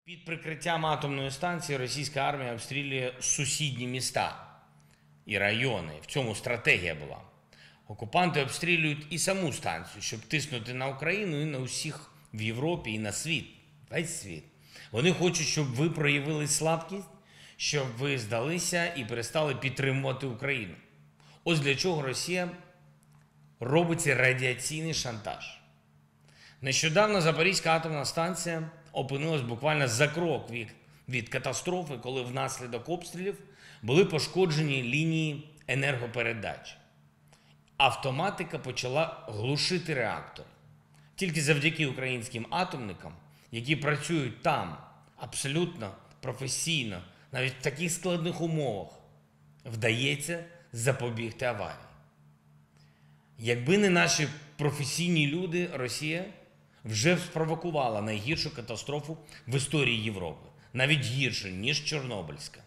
Під прикриттям атомної станції російська армія обстрілює сусідні міста і райони. В цьому стратегія була. Окупанти обстрілюють і саму станцію, щоб тиснути на Україну і на усіх в Європі, і на світ, весь світ. Вони хочуть, щоб ви проявили слабкість, щоб ви здалися і перестали підтримувати Україну. Ось для чого Росія робить цей радіаційний шантаж. Нещодавно Запорізька атомна станція опинилась буквально за крок від катастрофи, коли внаслідок обстрілів були пошкоджені лінії енергопередач. Автоматика почала глушити реактори. Тільки завдяки українським атомникам, які працюють там абсолютно професійно, навіть в таких складних умовах, вдається запобігти аварії. Якби не наші професійні люди, Росія вже спровокувала найгіршу катастрофу в історії Європи, навіть гірше, ніж Чорнобильська.